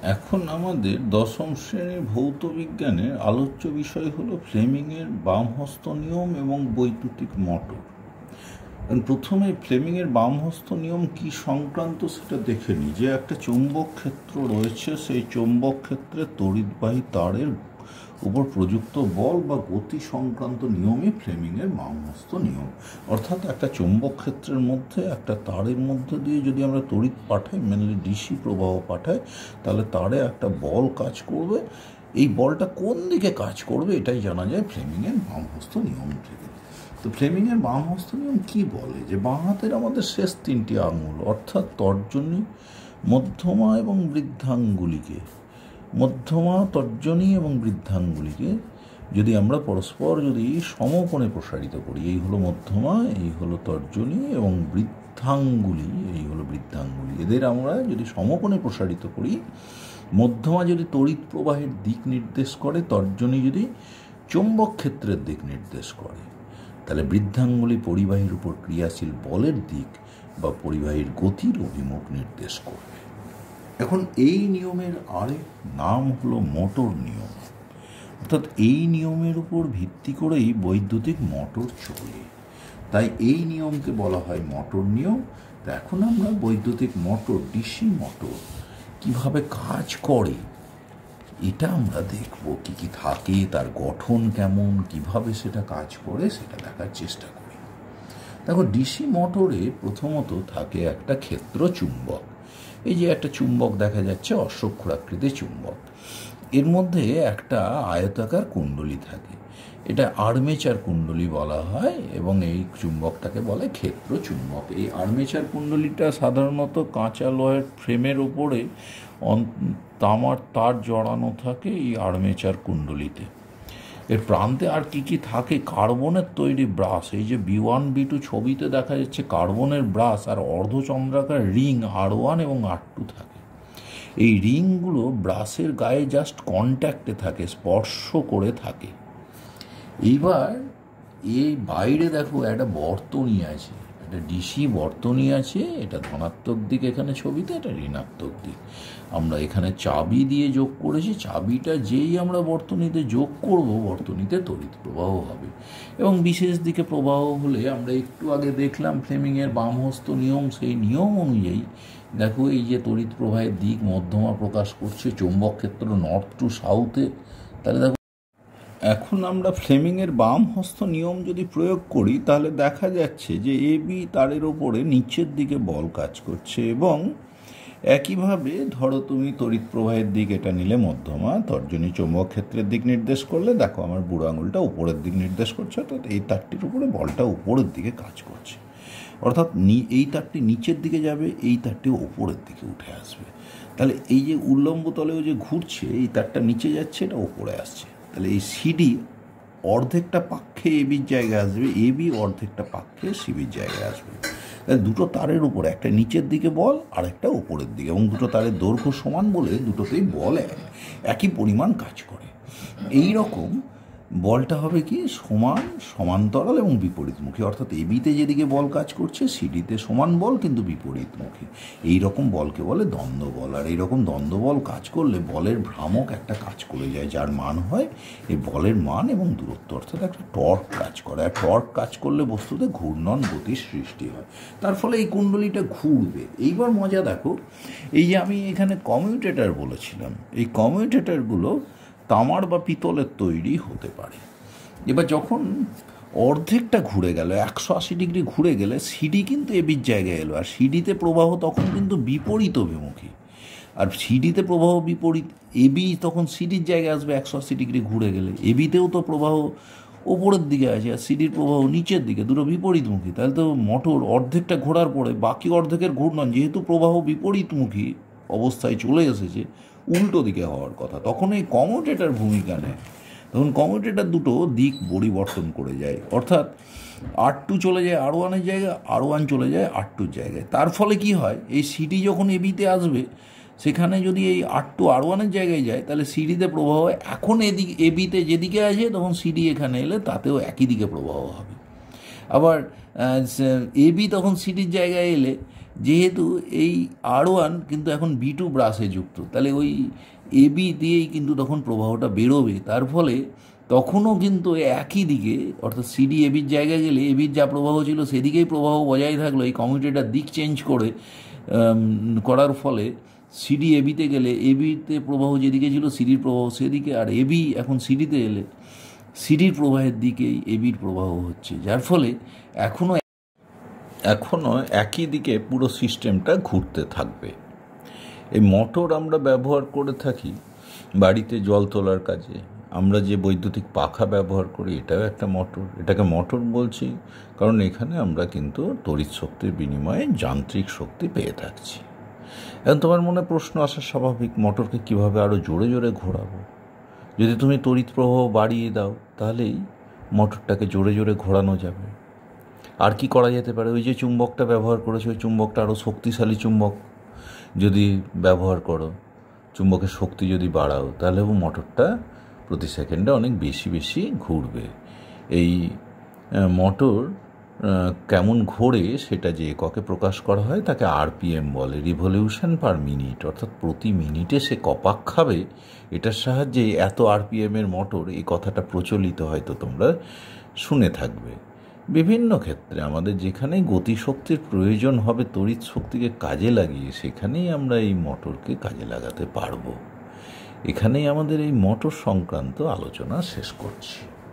এখন আমাদের দশম শ্রেণীর ভৌত বিজ্ঞানের আলোচ্য বিষয় হলো ফ্লেমিংয়ের বামহস্ত নিয়ম এবং বৈদ্যুতিক মোটর। প্রথমে ফ্লেমিংয়ের বামহস্ত নিয়ম কি সংক্রান্ত সেটা দেখে নিই। যে একটা চৌম্বক ক্ষেত্র রয়েছে, সেই চৌম্বক ক্ষেত্রে তড়িৎবাহী তারের উপর প্রযুক্ত বল বা গতি সংক্রান্ত নিয়মই ফ্লেমিংয়ের বামহস্ত নিয়ম। অর্থাৎ একটা চৌম্বক ক্ষেত্রের মধ্যে একটা তারের মধ্যে দিয়ে যদি আমরা তড়িৎ পাঠাই, মেনলি ডিসি প্রবাহ পাঠাই, তাহলে তারে একটা বল কাজ করবে। এই বলটা কোন দিকে কাজ করবে এটাই জানা যায় ফ্লেমিংয়ের বামহস্ত নিয়ম থেকে। তো ফ্লেমিংয়ের বামহস্ত নিয়ম কি বলে? যে বাঁ হাতের আমাদের শেষ তিনটি আঙুল অর্থাৎ তর্জনী, মধ্যমা এবং বৃদ্ধাঙ্গুলিকে যদি আমরা পরস্পর যদি সমকোণে প্রসারিত করি, এই হলো মধ্যমা, এই হলো তর্জনী এবং বৃদ্ধাঙ্গুলি, এই হলো বৃদ্ধাঙ্গুলি, এদের আমরা যদি সমকোণে প্রসারিত করি, মধ্যমা যদি তড়িৎ প্রবাহের দিক নির্দেশ করে, তর্জনী যদি চৌম্বক ক্ষেত্রের দিক নির্দেশ করে, তাহলে বৃদ্ধাঙ্গুলি পরিবাহীর উপর ক্রিয়াশীল বলের দিক বা পরিবাহীর গতির অভিমুখ নির্দেশ করবে। এখন এই নিয়মের আরেক নাম হলো মোটর নিয়ম। অর্থাৎ এই নিয়মের উপর ভিত্তি করেই বৈদ্যুতিক মোটর চলে, তাই এই নিয়মকে বলা হয় মোটর নিয়ম। তো এখন আমরা বৈদ্যুতিক মোটর, ডিসি মোটর কিভাবে কাজ করে এটা আমরা দেখব। কি কি থাকে, তার গঠন কেমন, কিভাবে সেটা কাজ করে সেটা দেখার চেষ্টা করি। দেখো, ডিসি মোটরে প্রথমত থাকে একটা ক্ষেত্র চুম্বক। এই যে একটা চুম্বক দেখা যাচ্ছে, অশ্বক্ষুরাকৃতি চুম্বক, এর মধ্যে একটা আয়তাকার কুণ্ডলী থাকে, এটা আর্মেচার কুণ্ডলী বলা হয় এবং এই চুম্বকটাকে বলে ক্ষেত্র চুম্বক। এই আর্মেচার কুণ্ডলীটা সাধারণত কাঁচা লোহার ফ্রেমের ওপরে তামার তার জড়ানো থাকে এই আর্মেচার কুণ্ডলীতে। এর প্রান্তে আর কি কি থাকে? কার্বনের তৈরি ব্রাশ, এই যে B1 B2 ছবিতে দেখা যাচ্ছে কার্বনের ব্রাশ, আর অর্ধচন্দ্রাকার রিং R1 এবং R2 থাকে। এই রিংগুলো ব্রাশের গায়ে জাস্ট কন্ট্যাক্টে থাকে, স্পর্শ করে থাকে। এইবার এই বাইরে দেখো একটা বর্তনী আছে, একটা ডিসি বর্তনী আছে, এটা ধনাত্মক দিক এখানে ছবিতে, এটা ঋণাত্মক দিক। আমরা এখানে চাবি দিয়ে যোগ করেছি, চাবিটা যেই আমরা বর্তনীতে যোগ করব, বর্তনীতে তড়িৎ প্রবাহ হবে এবং বিশেষ দিকে প্রবাহ হলে আমরা একটু আগে দেখলাম ফ্লেমিংয়ের বামহস্ত নিয়ম, সেই নিয়ম অনুযায়ী দেখো এই যে তড়িৎ প্রবাহের দিক মধ্যমা প্রকাশ করছে চৌম্বক ক্ষেত্র নর্থ টু সাউথে। তাহলে দেখো, এখন আমরা ফ্লেমিংয়ের বামহস্ত নিয়ম যদি প্রয়োগ করি তাহলে দেখা যাচ্ছে যে AB তারের ওপরে নিচের দিকে বল কাজ করছে এবং একইভাবে ধরো তুমি তড়িৎ প্রবাহের দিক এটা নিলে মধ্যমা, তর্জনী চৌম্বক ক্ষেত্রের দিক নির্দেশ করলে, দেখো আমার বুড়ো আঙুলটা উপরের দিক নির্দেশ করছে, অর্থাৎ এই তারটির উপরে বলটা উপরের দিকে কাজ করছে। অর্থাৎ এই তারটি নিচের দিকে যাবে, এই তারটি ওপরের দিকে উঠে আসবে। তাহলে এই যে উল্লম্ব তলেও যে ঘুরছে, এই তারটা নিচে যাচ্ছে, এটা ওপরে আসছে। তাহলে এই সিডি অর্ধেকটা পাক্ষে এবির জায়গায় আসবে, এবি অর্ধেকটা পাক্ষে সিবির জায়গায় আসবে। দুটো তারের উপরে একটা নিচের দিকে বল আর একটা ওপরের দিকে, এবং দুটো তারের দৈর্ঘ্য সমান বলে দুটোতেই বল একই পরিমাণ কাজ করে। এই রকম বলটা হবে কি সমান, সমান্তরাল এবং বিপরীতমুখী। অর্থাৎ এবিতে যেদিকে বল কাজ করছে, সিডিতে সমান বল কিন্তু বিপরীতমুখী। এই রকম বলকে বলে দ্বন্দ্ব বল। আর এইরকম দ্বন্দ্ব বল কাজ করলে বলের ভ্রামক একটা কাজ করে যায়, যার মান হয় এই বলের মান এবং দূরত্ব, অর্থাৎ একটা টর্ক কাজ করে। আর টর্ক কাজ করলে বস্তুতে ঘূর্ণন গতির সৃষ্টি হয়, তার ফলে এই কুণ্ডলীটা ঘুরবে। এইবার মজা দেখো, এই যে আমি এখানে কমিউটেটর বলেছিলাম, এই কমিউটেটরগুলো তামার বা পিতলের তৈরি হতে পারে। এবার যখন অর্ধেকটা ঘুরে গেল, 180 ডিগ্রি ঘুরে গেলে সিডি কিন্তু এবির জায়গায় এলো, আর সিডিতে প্রবাহ তখন কিন্তু বিপরীত অভিমুখী। আর সিডিতে প্রবাহ বিপরীত, এবি তখন সিডির জায়গায় আসবে 180 ডিগ্রি ঘুরে গেলে। এবিতেও তো প্রবাহ ওপরের দিকে আছে আর সিডির প্রবাহ নিচের দিকে, দুটো বিপরীতমুখী। তাহলে তো মোটর অর্ধেকটা ঘোরার পরে বাকি অর্ধেকের ঘূর্ণন, যেহেতু প্রবাহ বিপরীতমুখী অবস্থায় চলে এসেছে, উল্টো দিকে হওয়ার কথা, তখন এই কমিউটেটর ভূমিকা নেয়। তখন কমিউটেটর দুটো দিক পরিবর্তন করে যায়, অর্থাৎ R2 চলে যায় R1-এর জায়গায়, R1 চলে যায় R2-র জায়গায়। তার ফলে কি হয়, এই সিডি যখন এবিতে আসবে, সেখানে যদি এই R2 R1-এর জায়গায় যায়, তাহলে সিডিতে প্রবাহ এখন এদিকে এবিতে যেদিকে আছে, তখন সিডি এখানে এলে তাতেও একই দিকে প্রবাহ হবে। আবার এবি তখন সিডির জায়গায় এলে যেহেতু এই R1 কিন্তু এখন B2 ব্রাশে যুক্ত, তাহলে ওই AB দিয়েই কিন্তু তখন প্রবাহটা বেরোবে। তার ফলে তখনও কিন্তু একই দিকে, অর্থাৎ সিডি এবির জায়গায় গেলে এবির যা প্রবাহ ছিল সেদিকেই প্রবাহ বজায় থাকলো। এই কমিউটেটার দিক চেঞ্জ করার ফলে সিডি এবিতে গেলে এবিতে প্রবাহ যেদিকে ছিল সিডির প্রবাহ সেদিকে, আর এবি এখন সিডিতে এলে সিডির প্রবাহের দিকেই এবির প্রবাহ হচ্ছে, যার ফলে এখনও একই দিকে পুরো সিস্টেমটা ঘুরতে থাকবে। এই মোটর আমরা ব্যবহার করে থাকি বাড়িতে জল তোলার কাজে। আমরা যে বৈদ্যুতিক পাখা ব্যবহার করি এটাও একটা মোটর। এটাকে মোটর বলছি কারণ এখানে আমরা কিন্তু তড়িৎ শক্তির বিনিময়ে যান্ত্রিক শক্তি পেয়ে থাকছি। এখন তোমার মনে প্রশ্ন আসা স্বাভাবিক, মোটরকে কিভাবে আরও জোরে জোরে ঘোরাবো? যদি তুমি তড়িৎ প্রবাহ বাড়িয়ে দাও তাহলেই মোটরটাকে জোরে জোরে ঘোরানো যাবে। আর কি করা যেতে পারে? ওই যে চুম্বকটা ব্যবহার করেছে, ওই চুম্বকটা আরও শক্তিশালী চুম্বক যদি ব্যবহার করো, চুম্বকের শক্তি যদি বাড়াও, তাহলেও মোটরটা প্রতি সেকেন্ডে অনেক বেশি বেশি ঘুরবে। এই মোটর কেমন ঘোরে সেটা যে এককে প্রকাশ করা হয় তাকে RPM বলে, রিভলিউশন পার মিনিট, অর্থাৎ প্রতি মিনিটে সে কপাক খাবে। এটার সাহায্যে এত RPM-এর মোটর, এই কথাটা প্রচলিত হয়তো তোমরা শুনে থাকবে। বিভিন্ন ক্ষেত্রে আমাদের যেখানেই গতিশক্তির প্রয়োজন হবে তড়িৎ শক্তিকে কাজে লাগিয়ে, সেখানেই আমরা এই মোটরকে কাজে লাগাতে পারবো। এখানেই আমাদের এই মোটর সংক্রান্ত আলোচনা শেষ করছি।